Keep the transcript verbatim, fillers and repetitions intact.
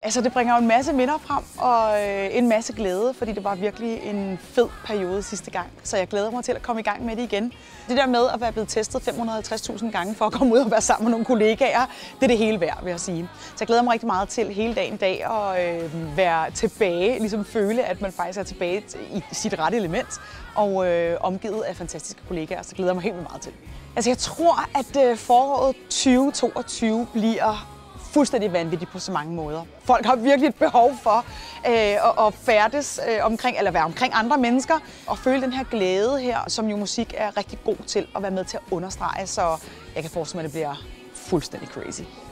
Altså, det bringer jo en masse minder frem og øh, en masse glæde, fordi det var virkelig en fed periode sidste gang. Så jeg glæder mig til at komme i gang med det igen. Det der med at være blevet testet fem hundrede og halvtreds tusind gange for at komme ud og være sammen med nogle kollegaer, det er det hele værd, vil jeg sige. Så jeg glæder mig rigtig meget til hele dagen i dag at øh, være tilbage, ligesom føle, at man faktisk er tilbage i sit rette element og øh, omgivet af fantastiske kollegaer, så glæder jeg mig helt vildt meget til. Altså, jeg tror, at øh, foråret tyve toogtyve bliver fuldstændig vanvittigt på så mange måder. Folk har virkelig et behov for øh, at færdes øh, omkring, eller være omkring andre mennesker, og føle den her glæde her, som jo musik er rigtig god til at være med til at understrege, så jeg kan forestille mig, at det bliver fuldstændig crazy.